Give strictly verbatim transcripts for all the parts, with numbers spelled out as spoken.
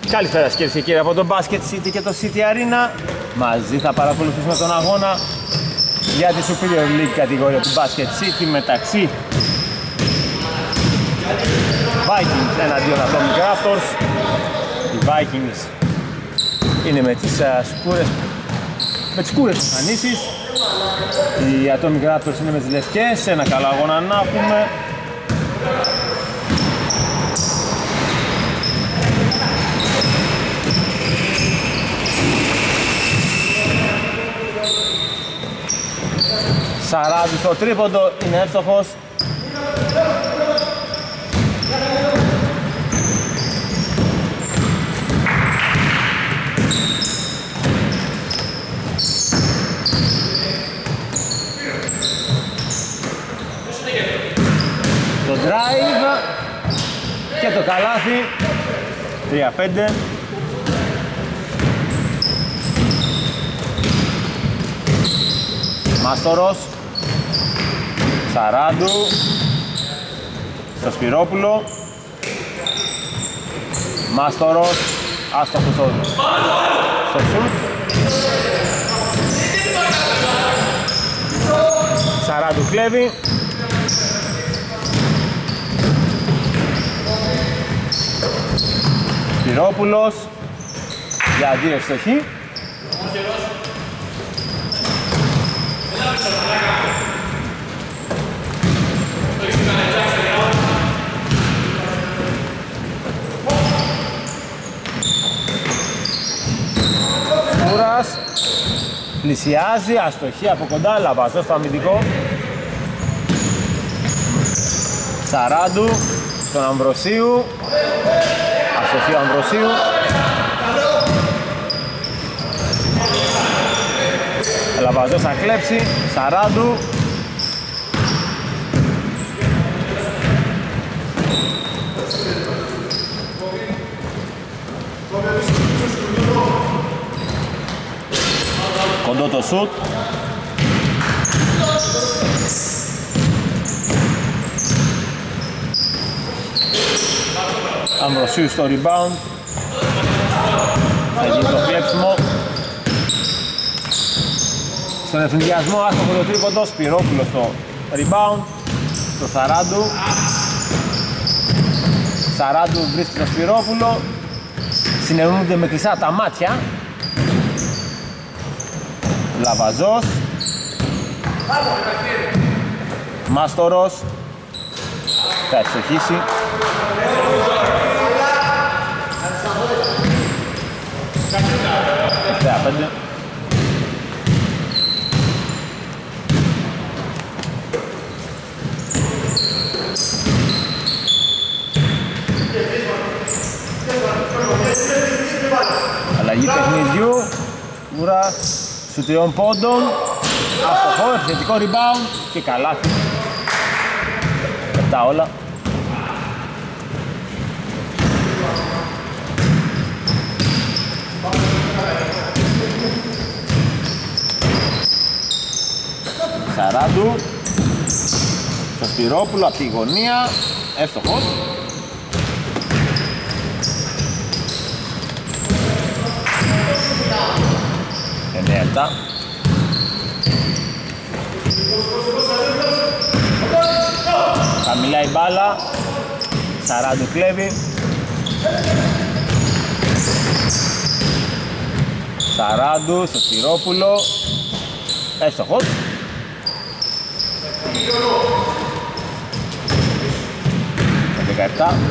Καλησπέρα κυρίες και κύριοι από το Basket City και το City Arena. Μαζί θα παρακολουθήσουμε τον αγώνα για τη Superior League κατηγορία του Basket City μεταξύ Vikings εναντίον Atomic Raptors. Οι Vikings είναι με τις uh, σκούρες με τις σκούρες εμφανίσεις. Οι Atomic Raptors είναι με τις λευκές. Ένα καλό αγώνα να έχουμε. Σαράντι στο τρίποντο, είναι εύστοχος. Το drive και το καλάθι. Τρία πέντε. Μάστορος. Σαράντου στο Σπυρόπουλο. Μάστορος άστοχος στο, στο σουτ. Σαράντου κλέβει. Σπυρόπουλος για δύο ευστοχή. Κούρας πλησιάζει, αστοχή από κοντά, Λαβαζός στο αμυντικό. Σαράντου στον Αμβροσίου, αστοχή ο Αμβροσίου. Λαβαζός θα κλέψει, Σαράντου. Κοντό το σουτ. Αμβροσίου στο rebound. Θα γίνει το κλέψιμο. Στον ευθυνδιασμό άστοχο το τρίποντο. Σπυρόπουλο στο rebound. Στο Σαράντου. Σαράντου βρίσκει το Σπυρόπουλο. Συνεννοούνται με κλειστά τα μάτια. Λαβαζός. Μάστορος. Θα ευστοχίσει. επτά πέντε. Αλλαγή παιχνιδιού. Κούρα σου τριών πόντων. Αστοχό, επιθετικό rebound και καλάθι. Επτά όλα. Σαράντου στο Σπυρόπουλο από τη γωνία. Εύστοχος. εννέα επτά. Χαμηλά η μπάλα. Σαράντου κλέβει. Σαράντου στο Σπυρόπουλο. Εύστοχος. δεκαεπτά.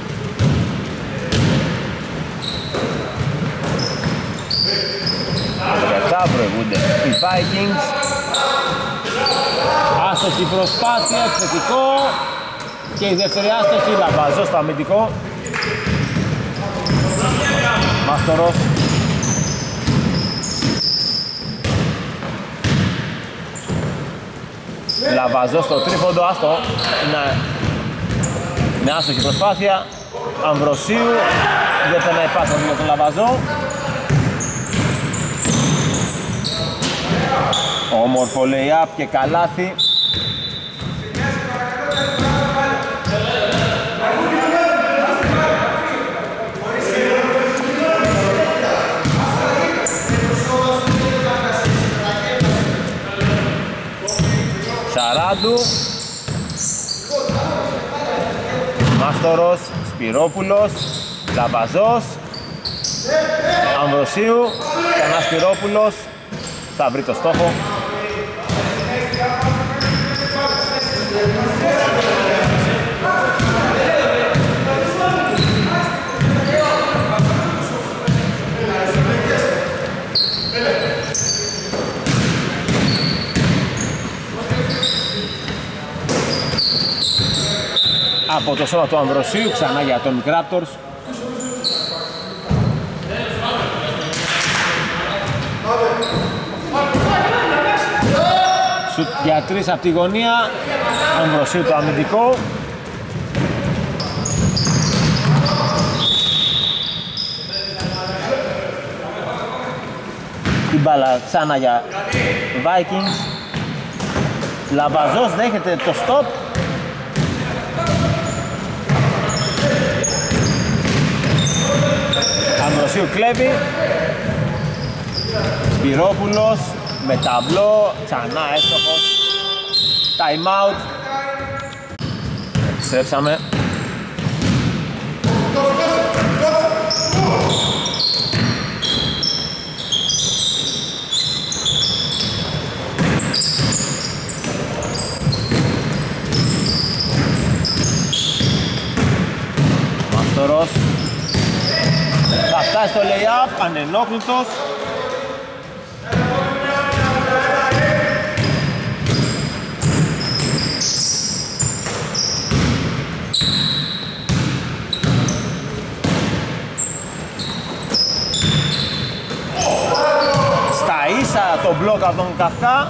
δεκαεπτά προηγούνται οι Vikings. Άστοχη προσπάθεια, επιθετικό. Και η δεύτερη άστοχη, Λαβαζός στο αμυντικό. Μάστορος. Λαβαζός στο τρίποντο, άστο. Είναι, είναι άστοχη προσπάθεια. Αμβροσίου. Δεν περνάει πάσα για τον Λαβαζό. Όμορφο lay-up και καλάθι. του. Μάστορος, Σπυρόπουλος, Λαμπαζός, Αμβροσίου, ξανά Σπυρόπουλος, θα βρει το στόχο. Από το σώμα του Αμβροσίου, ξανά για τον Raptors. Σουτ για τρεις από τη γωνία, Αμβροσίου το αμυντικό. Την μπάλα ξανά για Vikings. Λαμπαζός δέχεται το stop. Αμβροσίου κλέβει. Σπυρόπουλος με ταμπλό, ξανά έστοχος. Time out. Επιστρέψαμε. Μάστορος θα φτάσει στο lay-up, ανενόχλητος. Στα ίσα το μπλοκ από τον Καυκά.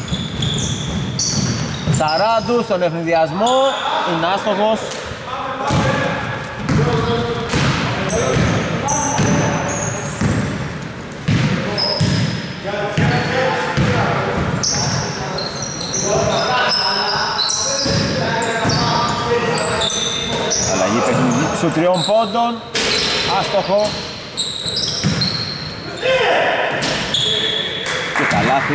Σαράντου στον ευνηδιασμό, είναι άστοχος. Αλλαγή παιχνιδί σου τριών πόντων, άστοχο και καλάθι.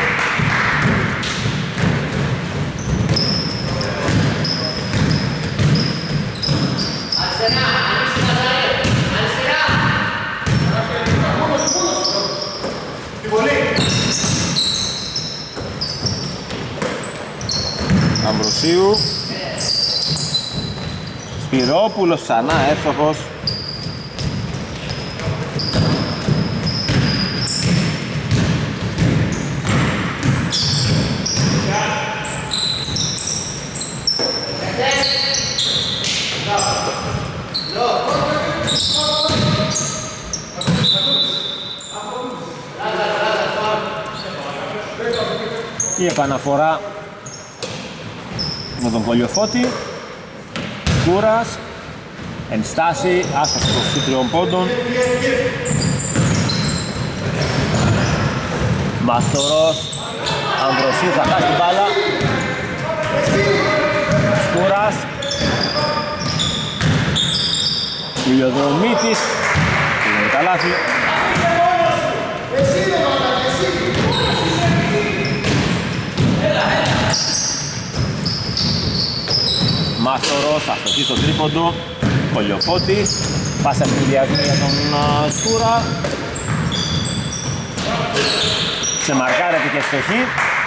Αμβροσίου, Σπυρόπουλος ξανά εύστοχος. Η επαναφορά με τον Κολιοφώτη. Κούρας, ενστάση, άστοχος των τριών πόντων. Μαστορός, Αμβροσίου θα χάσει την μπάλα. Σκούρας, Ηλιοδρομίτης, είναι τα λάθη. Μάστορος, αστοχή στο τρίποντο. Κολιοφώτης, πάσα ευνηδιασμού για τον uh, Σκούρα. Ξεμαρκάρεται και στοχή.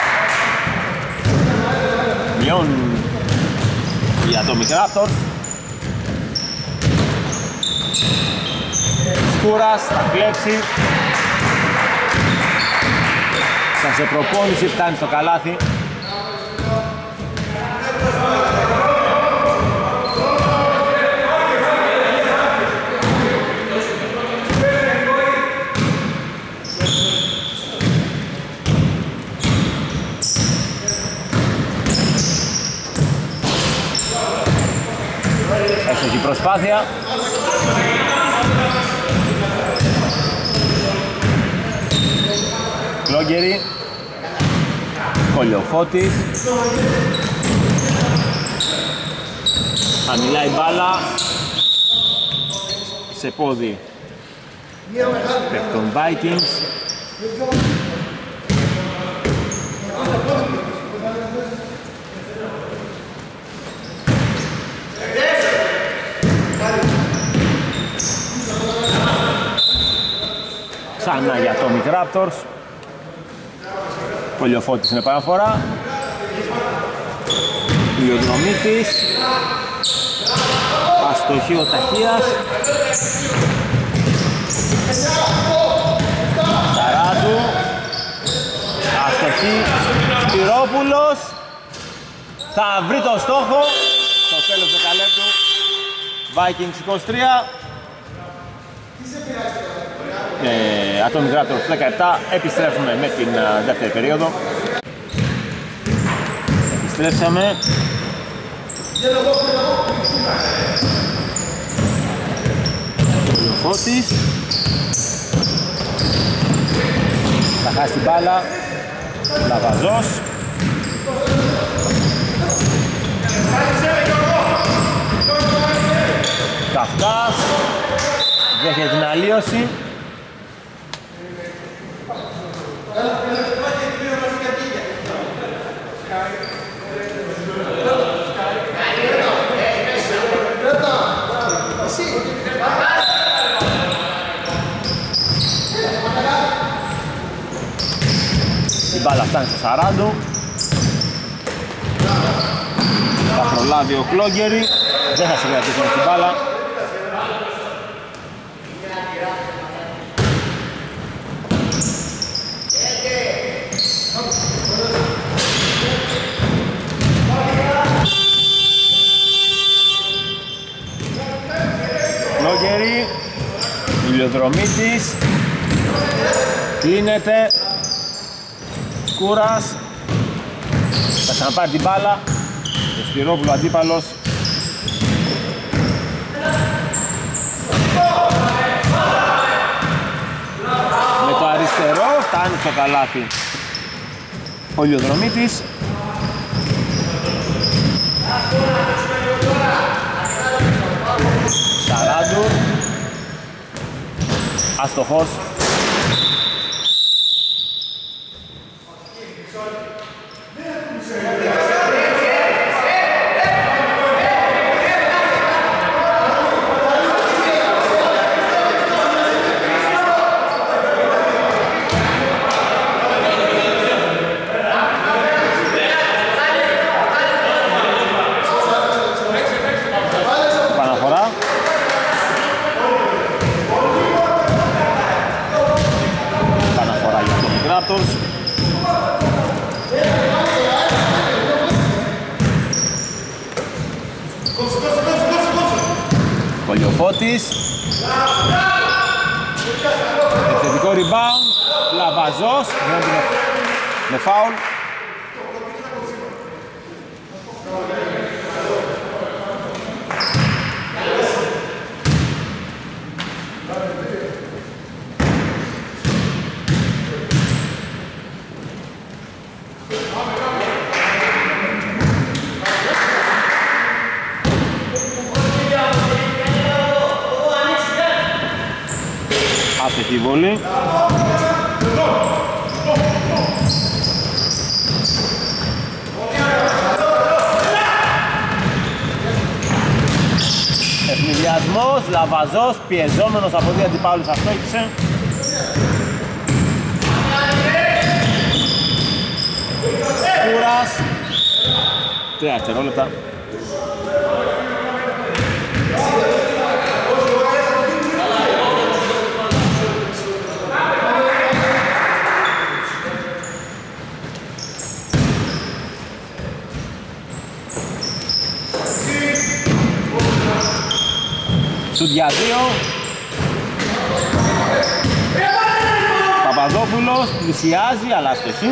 Μειώνουν οι Atomic Raptors. Σκούρας θα κλέψει. Σαν σε προπόνηση φτάνει στο καλάθι. Έχει προσπάθεια. Κλόγκερη. Κολιοφώτης. Χαμηλά η μπάλα. Σε πόδι των Vikings. Ξανά για Atomic Raptors. Πολιοφώτης είναι παραφορά. Ηλιοδρομίτης. Αστοχή ο Ταχείας. Σαράντου. Αστοχή Σπυρόπουλος. Θα βρει το στόχο στο τέλος του δεκαλέπτου. Vikings είκοσι τρία. Ε, Atomic Raptors δεκαεπτά. Επιστρέφουμε με την uh, δεύτερη περίοδο. Επιστρέψαμε. Ο Φώτης. Θα χάσει την μπάλα. Λαβαζός. Καυκάς. Δέχεται την αλλίωση. Η μπάλα φτάνει στο σαράντα. Θα προλάβει ο Κλόγκερη. Δεν θα συγκρατήσει την μπάλα. Κλόγκερη. Ηλιοδρομίτης. Κλείνεται. Κούρας. Θα ξαναπάρει την μπάλα. Το Σπυρόπουλο αντίπαλος. Με το αριστερό φτάνει στο καλάθι ο Ηλιοδρομίτης. Σαράντου. Αστοχός. Πολιοφώτης. Επιθετικό rebound. Λαβαζός. Με φάουλ. Άστοχη η βολή. Ευνηδιασμός, Λαβαζός, πιεζόμενος από δύο αντιπάλους, αστόχησε. Κούρας. Τρία δευτερόλεπτα. Σουτ για δύο. Παπαδόπουλος πλησιάζει αλλά αστοχή.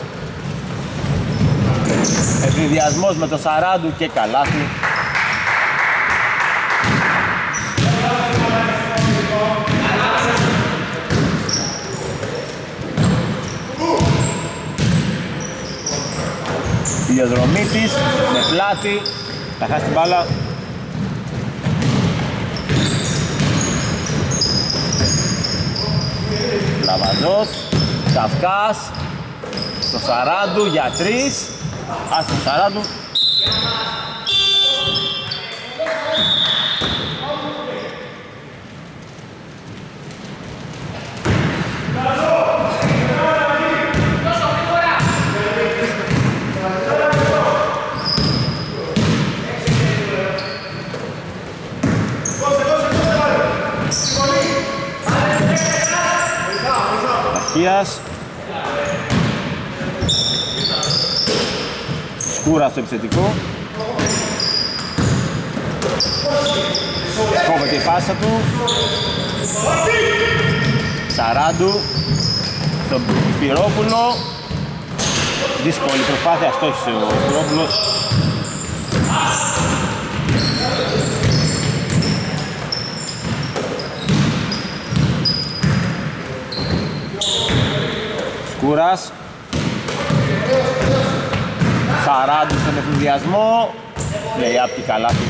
Ευνηδιασμός με το Σαράντου και καλάθι. Ηλιοδρομίτης με πλάτη. Θα χάσει την μπάλα. Λαβαζός, Καυκάς, στο Σαράντου για τρεις. Ας το Σαράντου. Ασταχίας. Σκούρα στο επιθετικό. Κόβεται η πάσα του. Σαράντου στον Σπυρόπουλο. Δύσκολη προσπάθεια, αστόχησε ο Σπυρόπουλος. Σκούρας. Σαράντου στον ευνηδιασμό. Λέει απ' την καλάθι.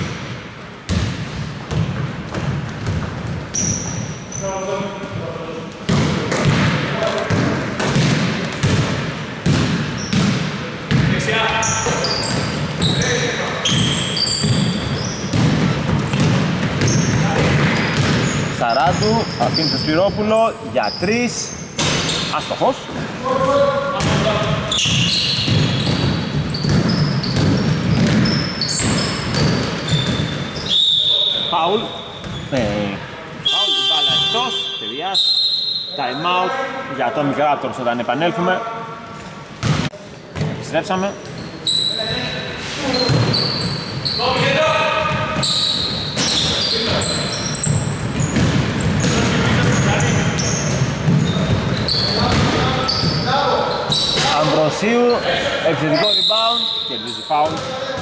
Σαράντου αφήνει το Σπυρόπουλο για τρεις. Άστοχος. Φάουλ. Ε, φάουλ, η μπάλα εκτός, παιδιάς. Time out για το Raptors όταν επανέλθουμε. Επιστρέψαμε. Αμβροσίου, επιθετικό rebound, κερδίζει φάουλ.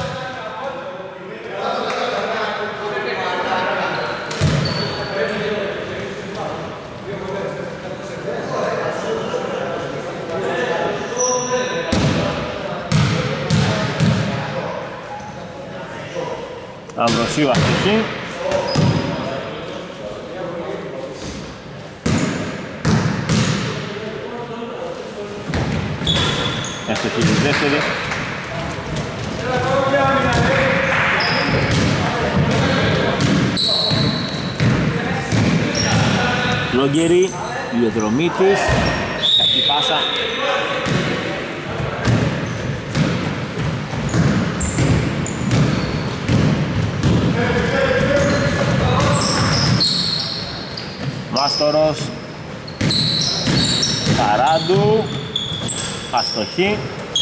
Αμβροσίου αστοχή. Αστοχή τη δεύτερη. Λόγκερη, Ιωδρομήτης, κακή πάσα. Μάστορος, Σαράντου, αστοχή.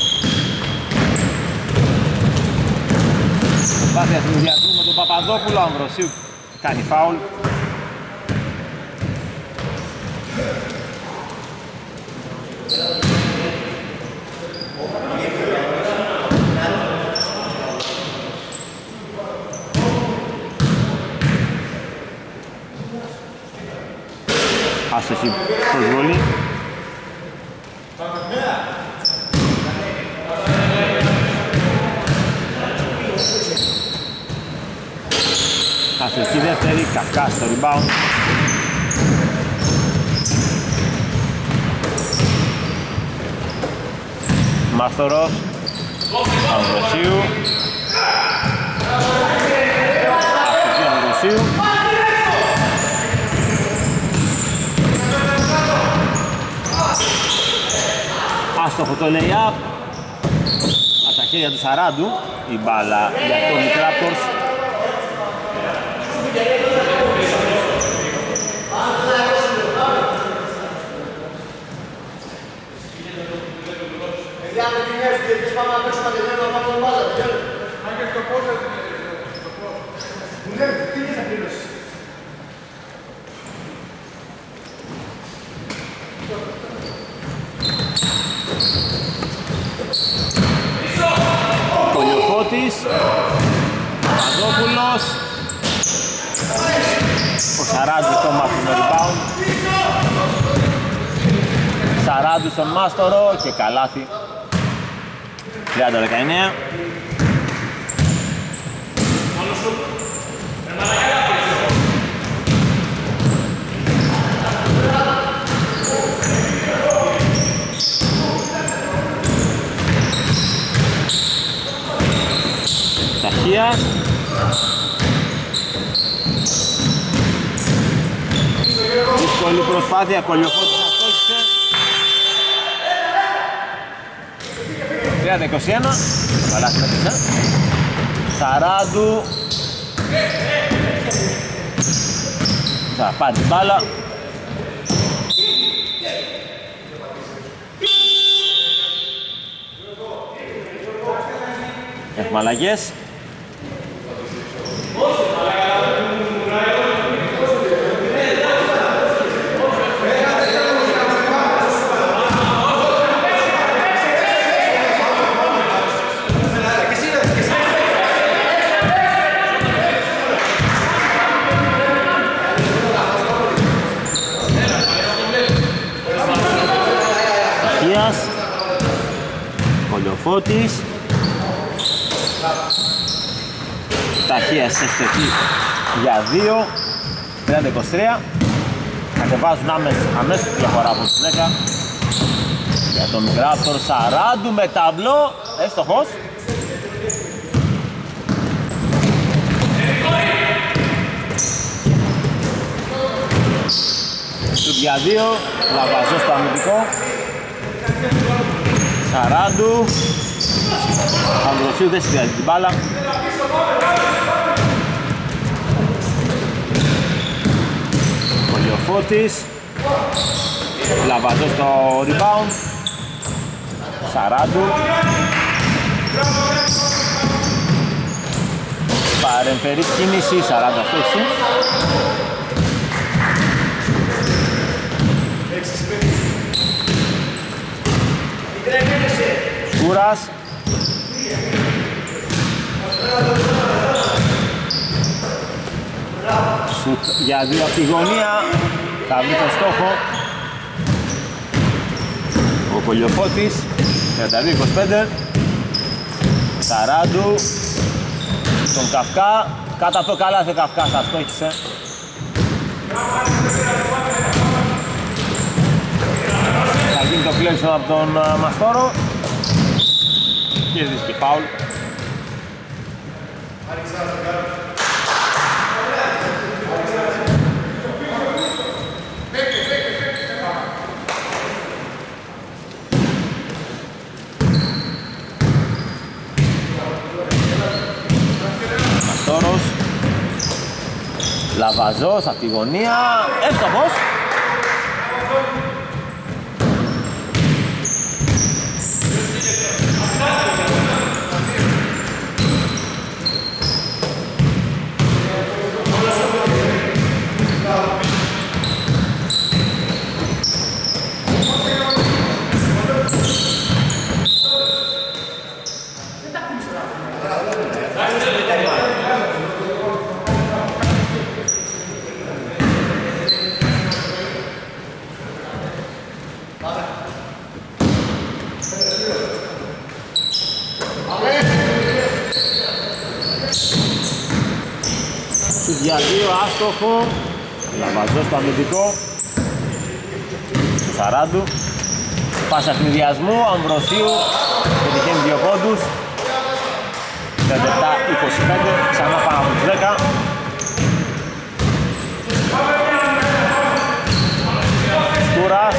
Προσπάθεια συνδυασμού με τον Παπαδόπουλο, Αμβροσίου κάνει φάουλ. Άστοχη προσβολή. Αστοχή δεύτερη, Καυκάς στο rebound. Μάστορος, Αμβροσίου. Αστοχή Αμβροσίου. Άστοχο το lay-up. Από τα χέρια του Σαράντου η μπάλα για το Raptors. Κολιοφώτης, Παπαδόπουλος, ο Σαράντου στο μάθημα rebound. Σαράντου στον Μάστορο και καλάθι. τριάντα δεκαεννέα. Ταχεία. Δύσκολη προσπάθεια, Κολιοφώτης αστόχησε. τριάντα είκοσι ένα. Βαλάς μέτρησα. Σαράντου. Θα πάρει την μπάλα. Έχουμε αλλαγές. Κολιοφώτης. Ταχείας ευθετή για δύο. τριάντα είκοσι τρία. Κατεβάζουν άμεσως, αμέσως τη διαφορά από τους δέκα. Για τον Raptor σαράντα με ταμπλό. Εύστοχος. Σουτ για δύο. Λαβαζός στο αμυντικό. Σαράντου. Ανδροσίου δεν συνδυάζει την μπάλα. Κολιοφώτης. Λαβαζός στο rebound. Σαράντου. Παρεμφερής κίνηση. Σαράντα θέση. Σκούρας. Σουτ για δύο από τη γωνία. Θα βρει τον στόχο. Ο Κολιοφώτης. τριάντα δύο είκοσι πέντε. Σαράντου. Στον Καυκά. Κάτω από το καλάθι ο Καυκάς αστόχησε. Θα γίνει το κλέψιμο από τον Μαστόρο. Κέρδισε και φάουλ. Μαστόρος. Λαβαζός από τη γωνία. Εύστοχος. Για δύο άστοχο. Λαβαζός στο αμυντικό. Στο Σαράντου. Πάσα χνηδιασμού. Αμβροσίου. Πετυχαίνει δύο πόντους. τριάντα επτά είκοσι πέντε. Ξανά πάνω από τους δέκα. Σκούρας.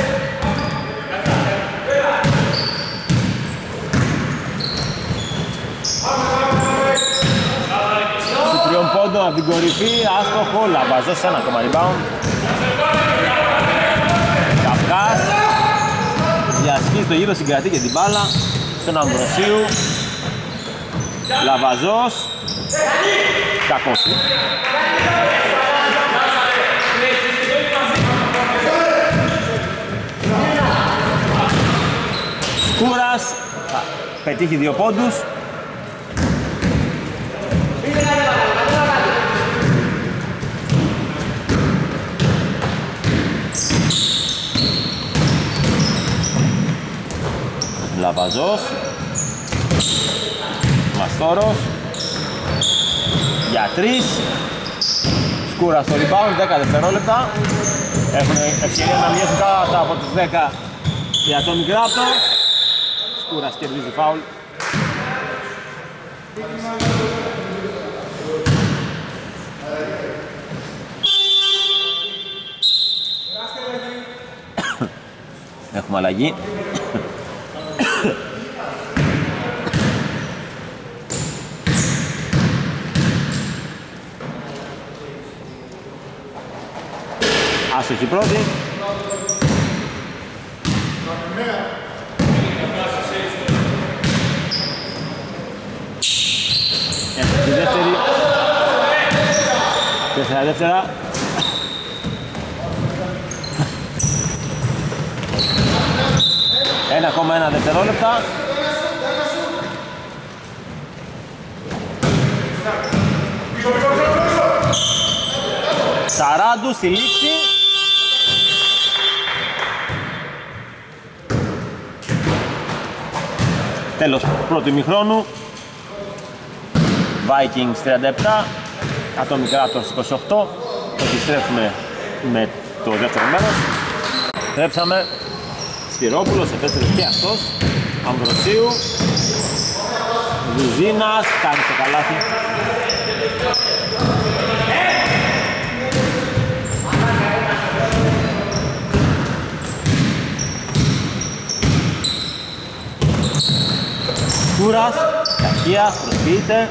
Τριών πόντων από την κορυφή, άστοχο, Λαβαζός ένα ακόμα rebound. Καυκάς διασχίζει το γύρο, συγκρατεί και την μπάλα στον Αμβροσίου. Λαβαζός κακός. Σκούρας θα πετύχει δύο πόντους. Λαβαζός. Μαστόρος. Για τρεις. Σκούρα στο rebound, δέκα δευτερόλεπτα. Έχουν ευκαιρία να μοιάζουν κάτω από τους δέκα για τον Raptor. Σκούρας κερδίζει φάουλ. Έχουμε αλλαγή. Άστοχη πρώτη. δεύτερη. Τέσσερα δεύτερα. Ένα ακόμα ένα δευτερόλεπτα. Σαράντου στη λήξη. Τέλος πρώτου ημιχρόνου. Vikings τριάντα επτά, Atomic Raptors είκοσι οκτώ. Επιστρέφουμε με το δεύτερο μέρος. Τρέψαμε. Σπυρόπουλος, επέστρεψε και αυτός. Αμβροσίου. Ζουζίνας, κάνει το καλάθι. Κούρας, Καχίας, προσποιείται.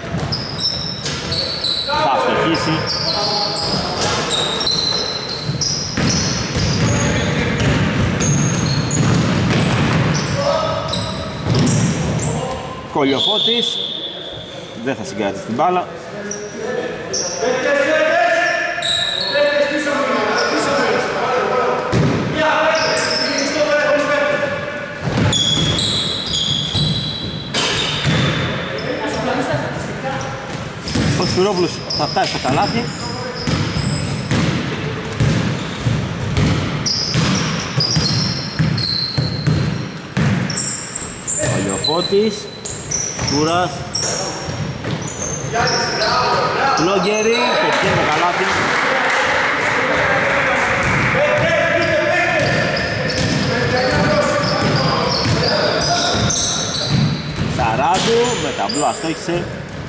Θα αστοχίσει. Κολιοφώτης. Δεν θα συγκράτησε την μπάλα. Ο Σπυρόπουλος θα φτάσει στο καλάθι. Ο Λιοφώτης, Κούρας, Λόγκερη, πετυχαίνει το καλάθι. Σαράντου, με ταμπλό αστόχησε.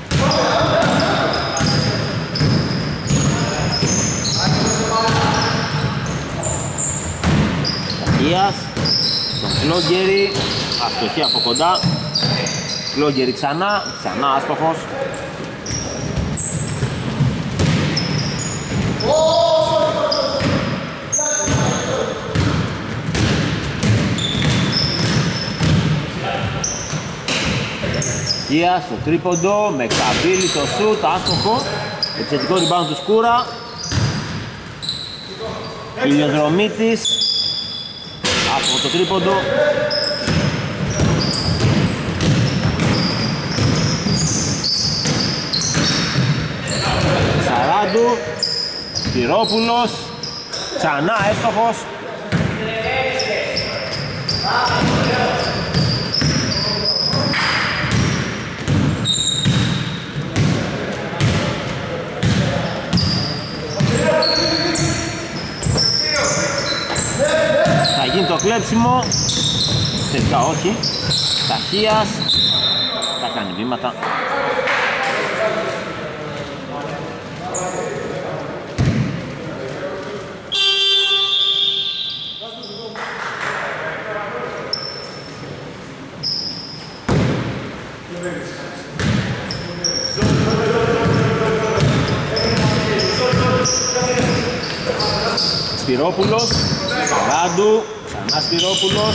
Καχίας, τον Κλόγκερι, αστοχή από κοντά. Κλόγκερι ξανά, ξανά άστοχος. Καχίας, το τρίποντο, με Καμπύλη το σουτ, άστοχο. Επιθετικό rebound του Σκούρα. Ηλιοδρομίτης, άστοχο το τρίποντο. Σαράντου, Σπυρόπουλος, ξανά εύστοχος. Θα γίνει το κλέψιμο, τελικά όχι. Καχίας, θα κάνει βήματα. Σπυρόπουλος, Σαράντου, ξανά Σπυρόπουλος.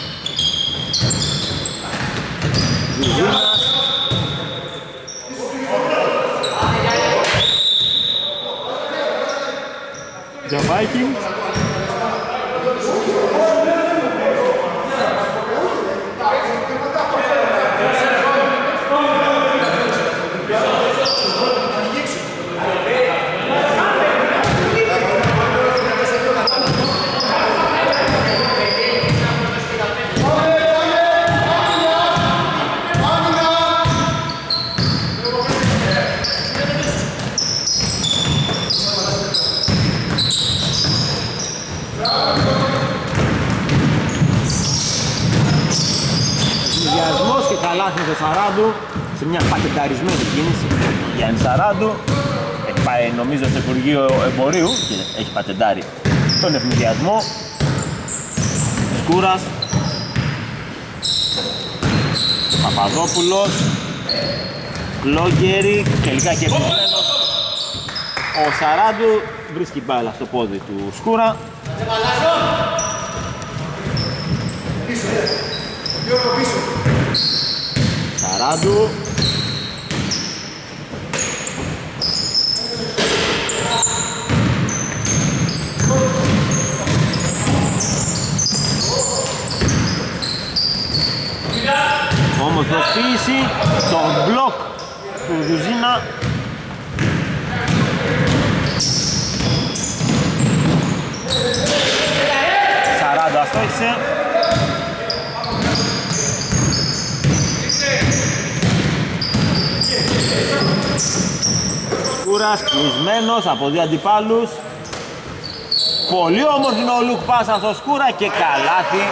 Ζουζίνας. The Vikings. Το Σαράντου σε μια πατενταρισμένη κίνηση. Γιάννη Σαράντου έχει πάει νομίζω στο Υπουργείο Εμπορίου και έχει πατεντάρει τον ευνηδιασμό. Σκούρας, Παπαδόπουλος, Λόγκερη, τελικά και επιτυχημένος. Ο Σαράντου βρίσκει μπάλα στο πόδι του Σκούρα. Σαράντου, Ορθοποίηση, το μπλοκ του Δουζίνα. σαράντα αστόχησε. Σκούρας κλεισμένος από δύο αντιπάλους. Πολύ όμορφη no look πάσα στο Σκούρα και καλάθι.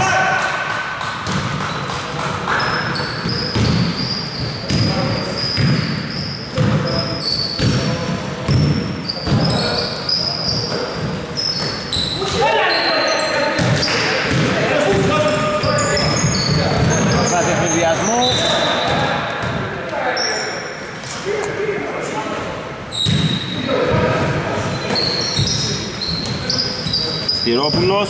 Φάση εφηδιασμού. Σπυρόπουλος.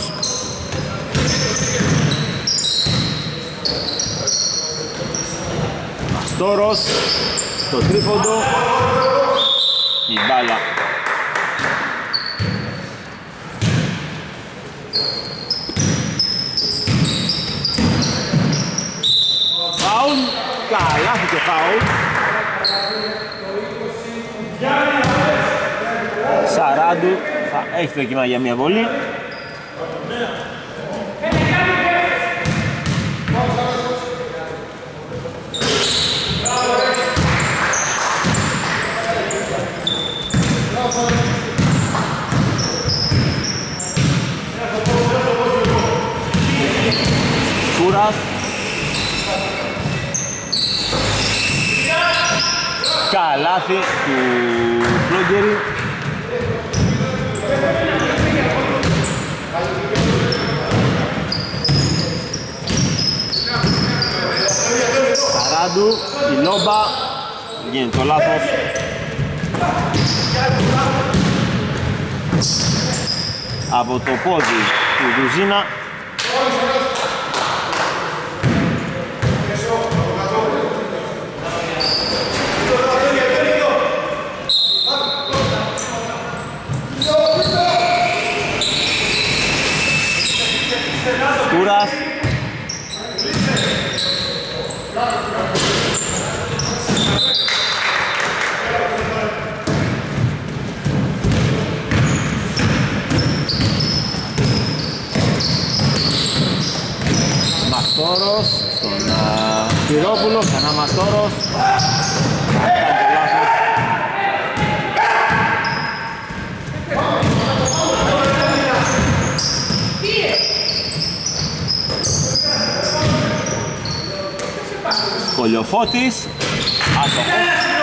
Μαστόρος. Το τρίποντο. Η μπάλα. Φάουλ. Καλάθι και φάουλ. Σαράντου θα έχει το κύμα για μια βολή. Σκούρας. Καλάθι του Πλόγκερη. Σαράντου, η Λόμπα, γίνεται το λάθος. Από το πόδι του Δουζίνα. Σκούρας. Μαστόρος στον Σπυρόπουλο, ξανά Μαστόρος. Κάνει το λάθος. Κολιοφώτης, άστοχος.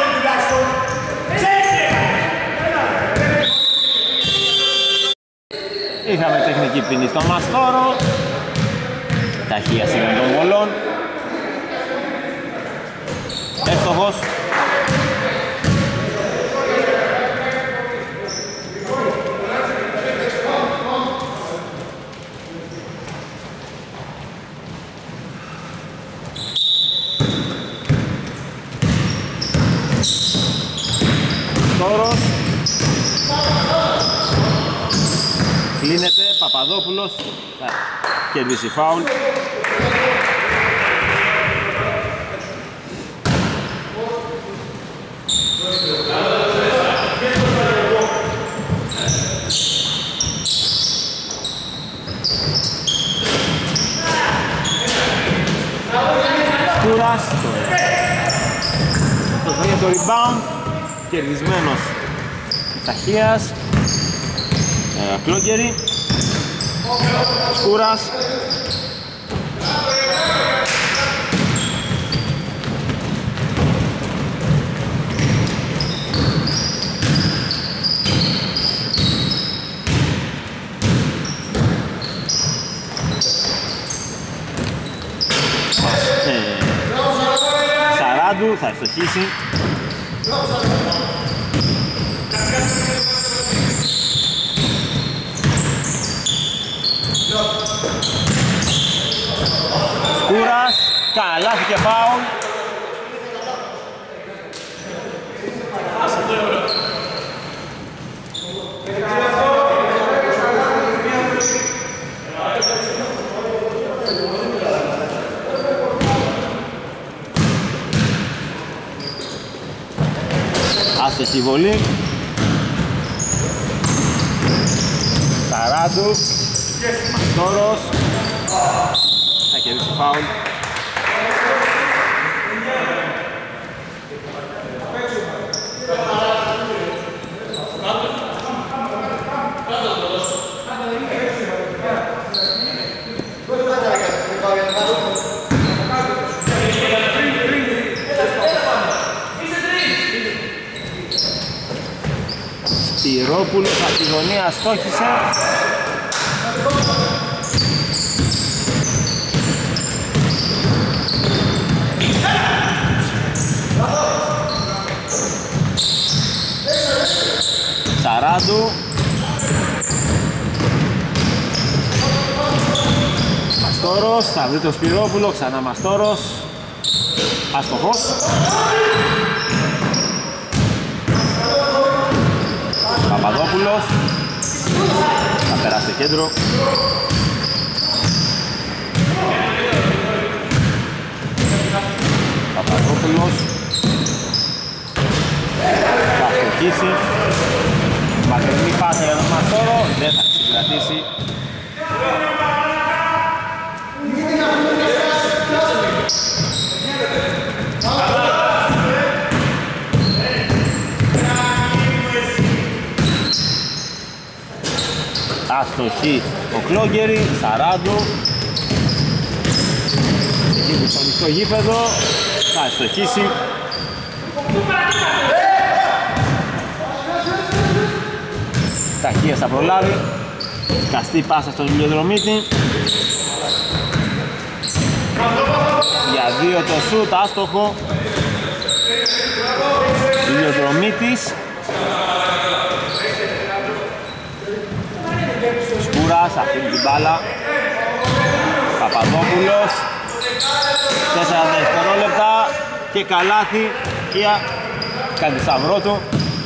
Είχαμε τεχνική ποινή στο Μαστόρο. Ταχεία σήμερα των βολών. Εύστοχος. Μαστόρος. Κλείνεται, Παπαδόπουλος. Θα κερδίσει φάουλ. Σκούρας. Το φέρνει το rebound. Κερδισμένος Ταχείας. Κλόγκερη. Σκούρας. Σαράντου θα ευστοχίσει. Σκούρας, καλάθι και φάουλ. Αστοχή βολή. Σαράντου. Μαστόρος. Θα κερδίσει φάουλ. Σπυρόπουλος από τη γωνία στόχισε. Σαράντου. Μαστόρος, θα βρει το Σπυρόπουλο, ξανά Μαστόρος. Άστοχος. Παπαδόπουλος. Θα περάσει στο κέντρο. Παπαδόπουλος. Θα αστοχίσει. Μακρινή πάσα για τον Μαστόρο. Δεν θα συγκρατήσει. Αστοχή ο Κλόγκερη, Σαράντου. Εκεί που στο ανοιχτό γήπεδο θα αστοχίσει. Ταχείας θα προλάβει. Καστή πάσα στον Ηλιοδρομίτη. Για δύο το σουτ, άστοχο. Ηλιοδρομίτης. Σκούρας, αφήνει την μπάλα. Παπαδόπουλος. Τέσσερα δευτερόλεπτα και καλάθι. Κία κάνει το σταυρό του.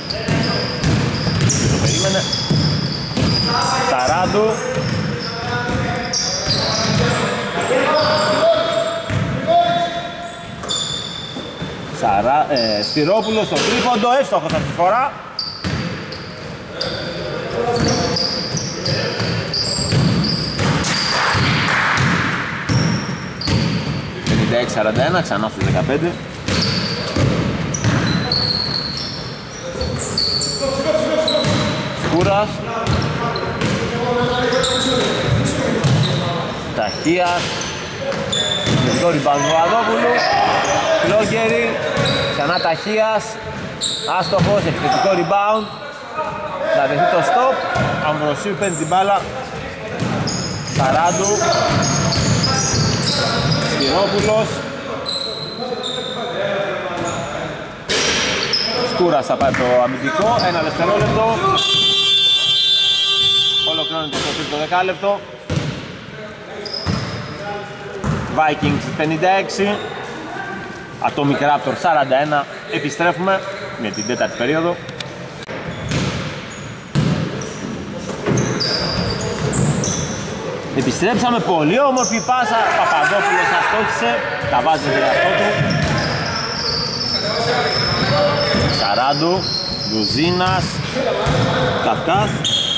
Και το περίμενε. Σαράντου. Σαρά, ε, Σπυρόπουλος στο τρίποντο, εύστοχος αυτή τη φορά. πενήντα έξι σαράντα ένα, ξανά στους δεκαπέντε. Σκούρας. Ταχείας. Το rebound του Βαδόπουλου. Κλόγκερη. Ξανά Ταχείας. Άστοχος, επιθετικό rebound. Θα δεχτεί το stop. Αμβροσίου παίρνει την μπάλα. Σαράντου. Σπυρόπουλος. Σκούρας θα πάει το αμυντικό. Ένα δευτερόλεπτο. Ολοκληρώνεται το τρίτο δεκάλεπτο. Vikings πενήντα έξι. Atomic Raptor σαράντα ένα. Επιστρέφουμε με την τέταρτη περίοδο. Επιστρέψαμε, πολύ όμορφη πάσα. Παπαδόπουλος αστόχησε. Τα βάζει το εαυτό του. Σαράντου. Λουζίνας. Καυκάς.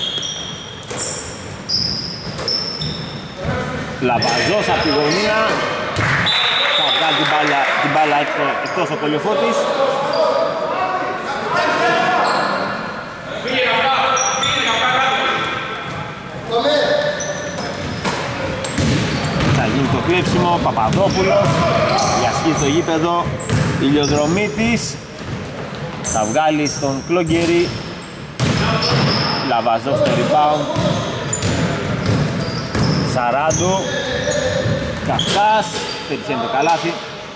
Λαβαζός από τη γωνία. Θα βγάλει την μπάλα, την μπάλα εκτός ο Κολιοφώτης. Θα γίνει το κλέψιμο. Παπαδόπουλος διασχίζει το γήπεδο. Ηλιοδρομίτης θα βγάλει στον Κλόγκερη. Λαβαζός στο rebound. Σαράντου. Καυκάς. Πετυχαίνει το καλάθι.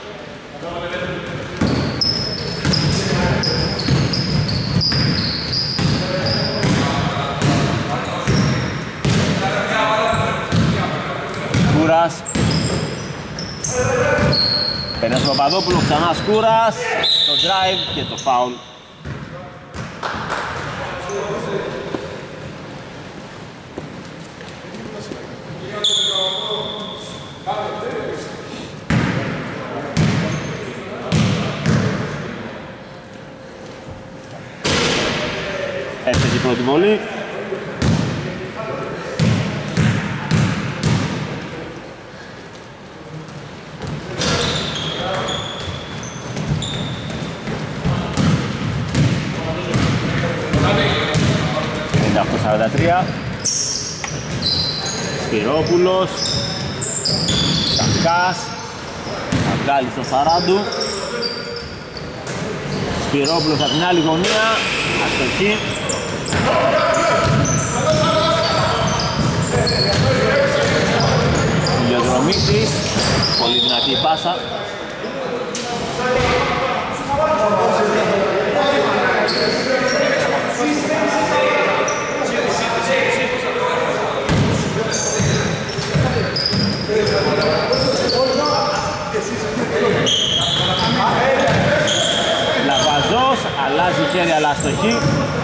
Σκούρας. Περνάει στον Παπαδόπουλο, ξανά Σκούρας. Το drive και το foul. πρώτη βολή. πενήντα οκτώ σαράντα τρία. Σπυρόπουλος, Καυκάς, θα βγάλει στο Σαράντου. Σπυρόπουλος από την άλλη γωνία, αστοχή. Ηλιοδρομήτης, πολύ δυνατή η πάσα. Λαβαζός, αλλάζει χέρι αλλά αστοχή.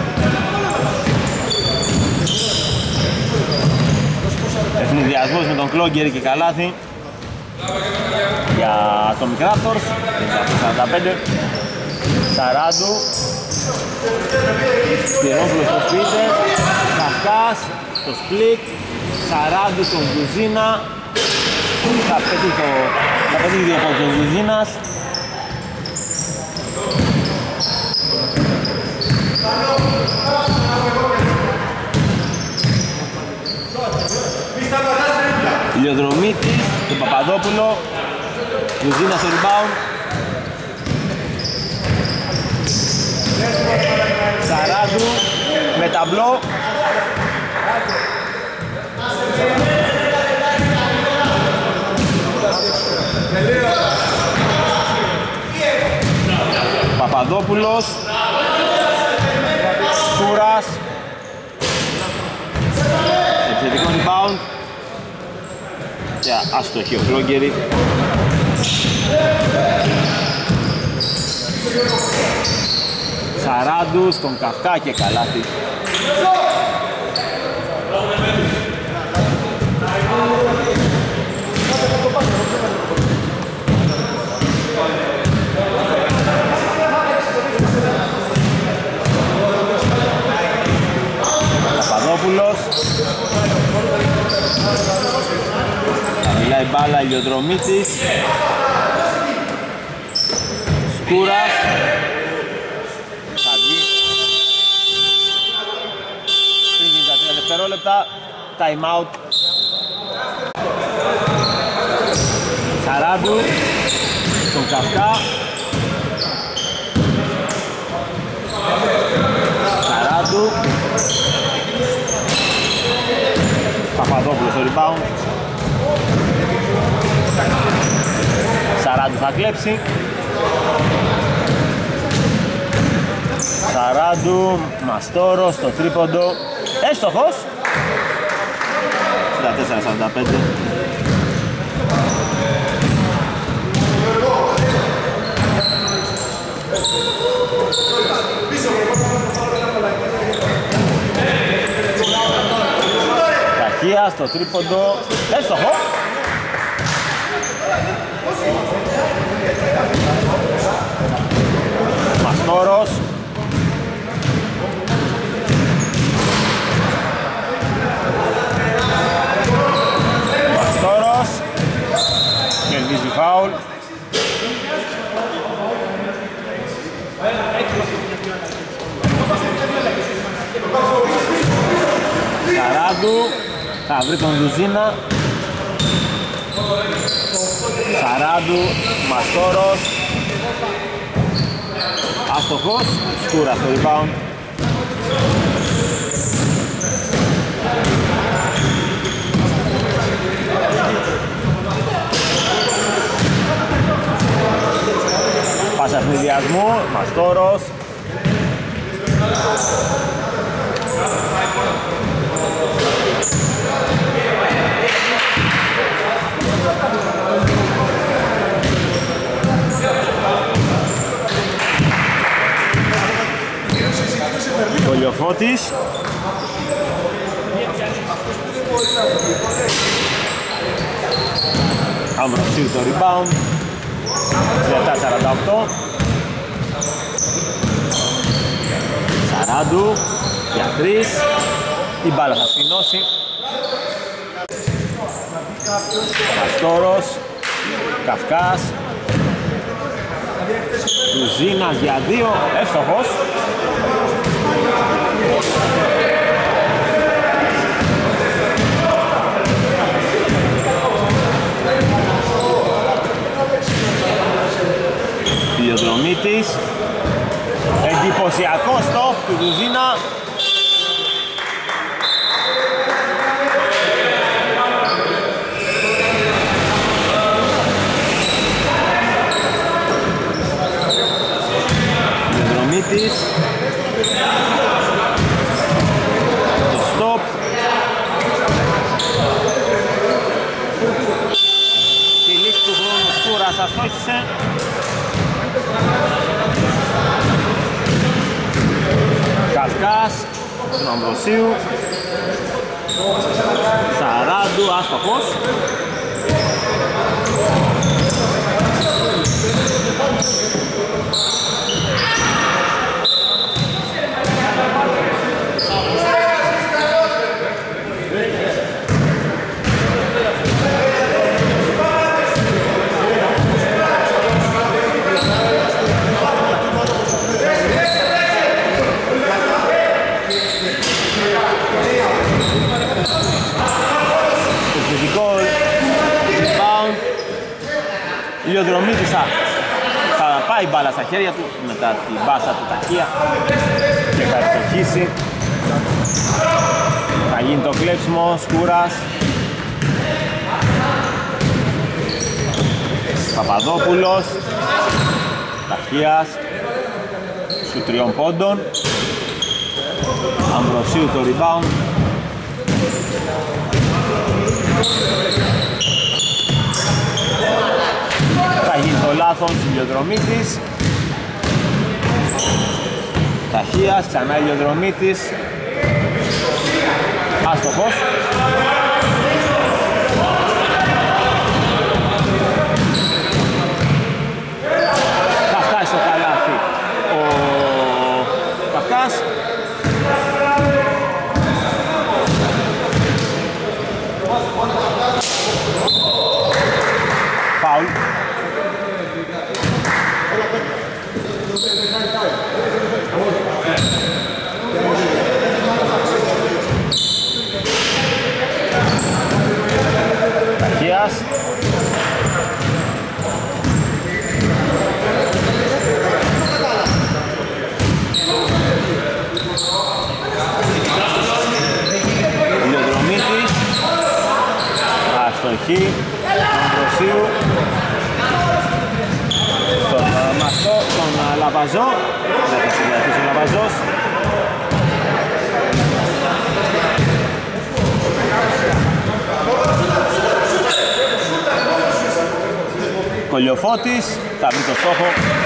Ευνηδιασμός με τον Κλόγκερη και καλάθι για τον Raptors. σαράντα πέντε. Σαράντου, Σπυρόπουλος στο Σπίτερ, Καυκάς, το split, Σαράντου στον Μπουζίνα. Θα πετύχει δύο πόντους ο Μπουζίνας. Ηλιοδρομήτης, τον Παπαδόπουλο, Μπουζίνα στο rebound. Σαράντου με ταμπλό. Παπαδόπουλος, Σκούρας, επιθετικό rebound και αστοχή ο Κλόγκερη. Σαράντου στον Καυκά και καλάθι. Παπαδόπουλος, θα μιλάει μπάλα, Ηλιοδρομήτης, Σκούρας, θα βγει πριν τα τρία δευτερόλεπτα, time out. Σαράντου στον Καυκά, Σαράντου, Παπαδόπουλος στο rebound. Σαράντου θα κλέψει. Σαράντου, Μαστόρος στο τρίποντο. Έστοχος. σαράντα τέσσερα σαράντα πέντε. Ταχεία στο τρίποντο. Έστοχο. Μαστόρος. Μαστόρος. Κερδίζει φάουλ. Σαράντου θα βρει τον Δουζίνα. Σαράντου, Μαστόρος, άστοχος, Σκούρα στο rebound. Πάσα ευνηδιασμού, Μαστόρος. Κολιοφώτης. Αμβροσίου το rebound. τριάντα σαράντα οκτώ. Σαράντου. για τρεις. Η μπάλα θα σφινώσει. Αστόρος, Καυκάς, Τουζίνας για δύο, εύστοχος. Ηλιοδρομήτης, εντυπωσιακό στόπ του Τουζίνα. Ηλιοδρομήτης, το στόπ. Στη λήξη του χρόνου Σκούρας αστόχησε. Καυκάς, του Αμβροσίου, Σαράντου, άστοχος. Ηλιοδρομήτης θα, θα πάει μπάλα στα χέρια του μετά την μπάσα του ταχεία και θα ευστοχίσει. Θα γίνει το κλέψιμο, Σκούρας, Παπαδόπουλος, ταχείας, σου τριών πόντων. Αμβροσίου το rebound. Θα γίνει το λάθος, Ηλιοδρομήτης. Ταχείας, ξανά Ηλιοδρομήτης. Άστοχος. Θα φτάσει στο καλάθι ο Καυκάς. Φάουλ. Ταχείας. Ηλιοδρομήτης. Αστοχή. Αμβροσίου. Στον Μαστό, τον Λαβαζό. Δεν θα συγκρατήσει ο Λαβαζός. Κολιοφώτης, θα βρει το στόχο.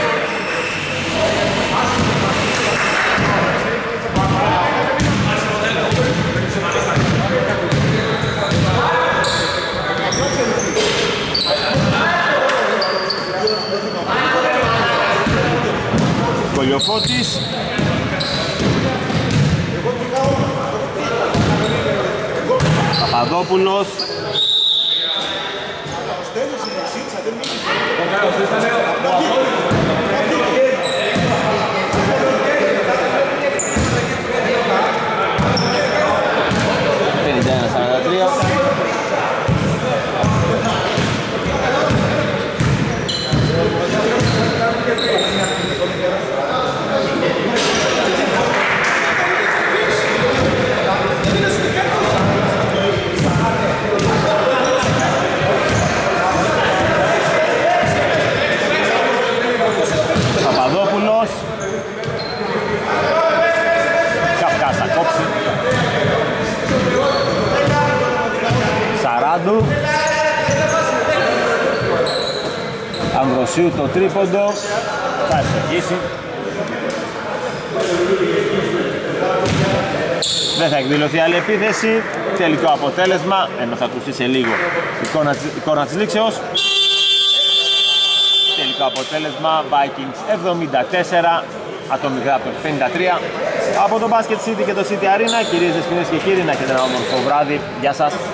Κολιοφώτης. Παπαδόπουλος. πενήντα ένα σαράντα τρία. Παπαδόπουλος. Καυκάς θα κόψει. Σαράντου. Αμβροσίου το τρίποντο. Θα ευστοχίσει. Δεν θα εκδηλωθεί άλλη επίθεση. Τελικό αποτέλεσμα, ενώ θα ακουστεί σε λίγο εικόνα, εικόνα της λήξεως. Τελικό αποτέλεσμα Vikings εβδομήντα τέσσερα, Atomic Raptors πενήντα τρία. Από το Basket City και το City Arena, κυρίες, δεσποινές και κύριοι, να έχετε ένα όμορφο βράδυ. Γεια σας.